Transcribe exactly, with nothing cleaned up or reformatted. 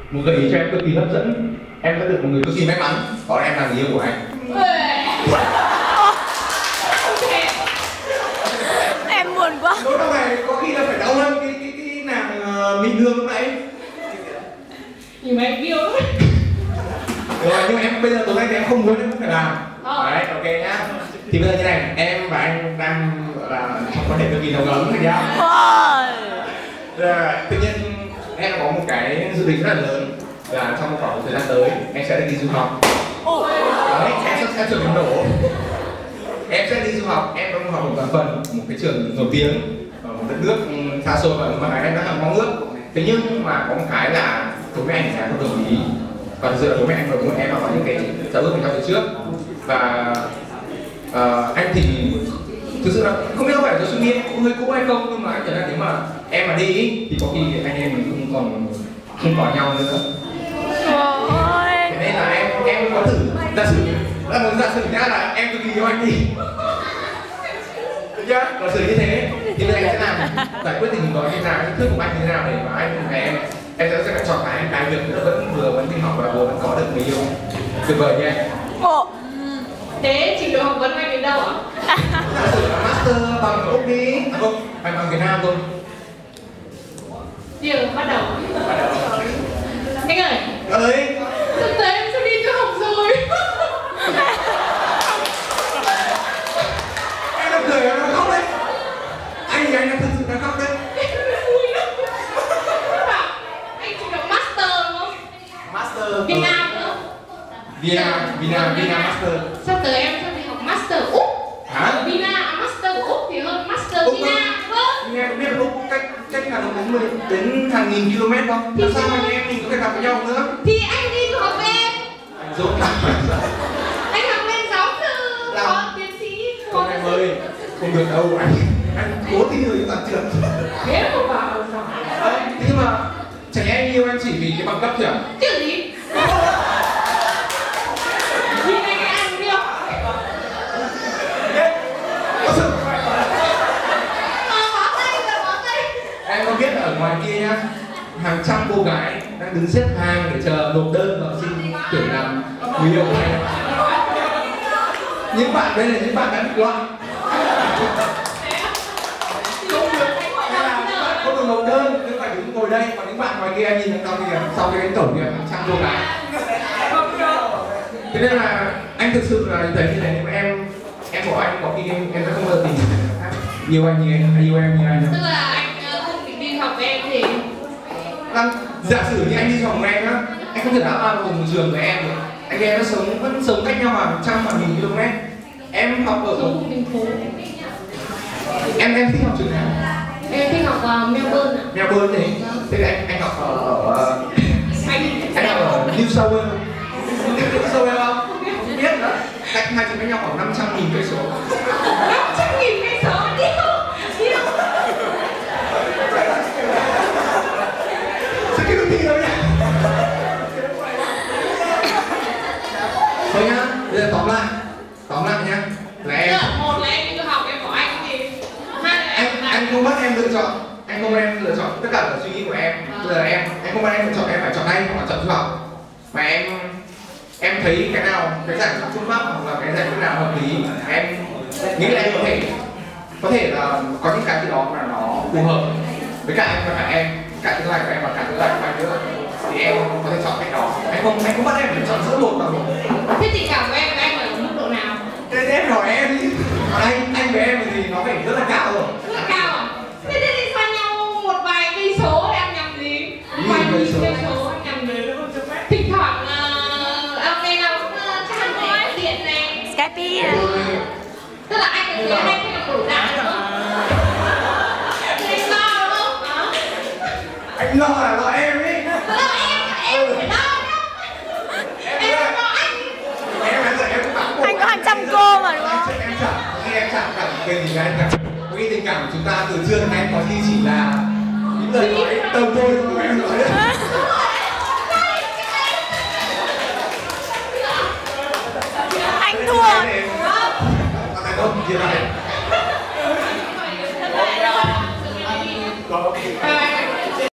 một gợi ý cho em cực kỳ hấp dẫn. Em sẽ được một người cực kỳ may mắn, đó là em là người yêu của anh. Em buồn quá. Nỗi đau này có khi là phải đau hơn cái cái cái nàng uh, Minh Hương lúc nãy. Nhưng mà em yêu lắm. Rồi, nhưng mà em bây giờ tối nay thì em không muốn, em không phải làm. Đấy, ok nhá. Thì bây giờ như này, em và anh đang là trong quan hệ cực kỳ nồng ấm, thấy không? Rồi, tự nhiên em có một cái dự định rất là lớn là trong khoảng một thời gian tới em sẽ đi du học. Đấy, em sẽ, sẽ trở thành nổ. Em sẽ đi du học, em đang học một toàn phần một cái trường nổi tiếng ở một đất nước xa xôi mà mà em đã hằng mong ước. Thế nhưng mà có một cái là bố mẹ anh là không đồng ý. Và thực sự là bố mẹ anh và bố mẹ em đã có những cái giao ước với nhau từ trước. Và uh, anh thì thực sự là không biết có phải do suy nghĩ cũng hơi cũ hay không, nhưng mà anh thấy là nếu mà em mà đi ý, thì có khi anh em mình không còn không còn nhau nữa. Thế nên là em em có thử giả sử là một giả sử nhá là em cực kỳ yêu anh đi. Được chưa? Giả sử như thế thì bây giờ em sẽ làm giải quyết tình hình đó như nào, thuyết phục anh như thế nào để mà anh và em em sẽ sẽ chọn cái cái việc vẫn vừa vẫn đi học và vừa vẫn có được người yêu tuyệt vời nha. Ồ. Thế trình độ học vấn anh đến đâu ạ? Giả sử là master bằng Úc đi, à không, phải bằng Việt Nam thôi. Điều bắt đầu. Bắt đầu. Anh ơi. Ơi. Thực tế em sẽ đi du học rồi. Em đang cười em đang khóc đấy. Anh thì anh đang thật sự đang khóc đấy. Vui lắm. Anh trình độ master đúng không? Master. Việt Nam nữa. Vina, Vina, Vina Master. Sắp tới em sẽ đi học Master Úc. Hả? Vina, Master của Úc thì hơn Master Vina. Vâng. Nghe biết Úc cách cách cả đến mười đến hàng nghìn km không? Làm sao mà anh em mình có thể gặp với nhau nữa? Thì anh đi du học với em. Anh dốt lắm. Anh học lên giáo sư, có tiến sĩ. Không em ơi, không được đâu anh. Anh cố thi rồi toàn trượt. Thế mà vào rồi. Ờ, thế nhưng mà chẳng lẽ anh yêu em chỉ vì cái bằng cấp chứ à? Chứ gì? Em có biết ở ngoài kia nhá, hàng trăm cô gái đang đứng xếp hàng để chờ nộp đơn và xin tuyển làm người yêu của em. Những bạn đây là những bạn đã bị loạn. Không được, hay là những bạn không được nộp đơn, nhưng phải đứng ngồi đây, còn những bạn ngoài kia em nhìn đằng sau kìa, sau cái cánh cổng kìa, hàng trăm cô gái. Thế nên là anh thực sự là thấy như này, nhưng mà em em của anh có khi em em sẽ không bao giờ tìm yêu anh như em, hay yêu em như anh đâu. Tức là anh không định đi học với em thì Là, giả sử như anh đi du học với em á, anh không thể nào vào cùng một trường với em được. Anh em nó sống vẫn sống cách nhau hàng trăm hàng nghìn km. Em học ở một thành phố. em em thích học trường nào? Em thích học ở Melbourne ạ. Melbourne thế. Thế thì anh anh học ở ở Anh anh học ở New South Wales. New South Wales không? Không biết nữa. Cách hai trường với nhau khoảng năm trăm nghìn cây số. năm trăm nghìn cây số điêu điêu. Sao cái đôi thi đâu nhỉ? Thôi nhá, bây giờ tóm lại Tóm lại nhá là em Một là em đi du học em bỏ anh thì hai là anh em anh không bắt em lựa chọn, anh không bắt em lựa chọn tất cả là suy nghĩ của em. Bây giờ em anh không bắt em lựa chọn, em phải chọn anh hoặc là chọn du học. Mà em em thấy cái nào cái giải pháp phương pháp hoặc là cái giải pháp nào hợp lý, em nghĩ là em có thể có thể là có những cái gì đó mà nó phù hợp với cả anh và cả em, cả tương lai của em và cả tương lai của anh nữa, thì em có thể chọn cách đó. Anh không anh không bắt em phải chọn giữa một và một. Thế tình cảm của em với anh ở mức độ nào? Thế em hỏi em đi. Còn anh anh với em thì nó phải rất là cao rồi. Rất là cao à? Thế thì đi xa nhau một vài cây số em nhầm gì? Vài nghìn cây số em nhầm gì? Thỉnh thoảng ông này nào cũng chat này, điện này, Skype à. tức là anh là người hay thích học đủ dạng nữa. Anh lo đúng không? Đó. Anh lo là lo em ấy. Lo em, em phải lo nhá. Em không lo anh. Em bây giờ em cũng bảo Anh có hàng trăm cô mà đúng không? em chẳng khi em chẳng cảm cái gì anh cả. Cái tình cảm của chúng ta từ xưa đến nay có khi chỉ là những lời nói tầm thôi của em nói đấy. Anh thua. Không, chia tay.